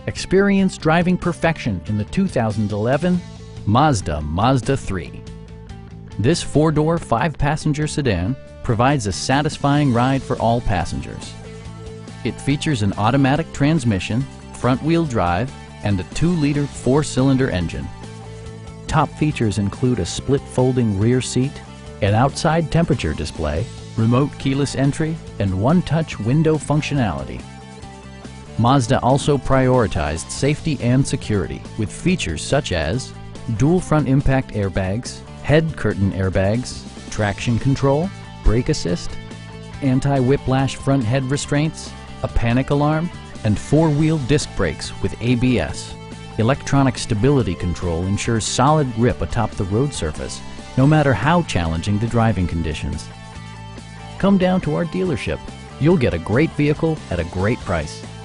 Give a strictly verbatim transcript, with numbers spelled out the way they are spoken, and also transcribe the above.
Experience driving perfection in the two thousand eleven Mazda Mazda three. This four-door, five-passenger sedan provides a satisfying ride for all passengers. It features an automatic transmission, front-wheel drive, and a two liter four-cylinder engine. Top features include a split folding rear seat, an outside temperature display, remote keyless entry, and one-touch window functionality. Mazda also prioritized safety and security with features such as dual front impact airbags, head curtain airbags, traction control, brake assist, anti-whiplash front head restraints, a panic alarm, and four-wheel disc brakes with A B S. Electronic stability control ensures solid grip atop the road surface, no matter how challenging the driving conditions. Come down to our dealership. You'll get a great vehicle at a great price.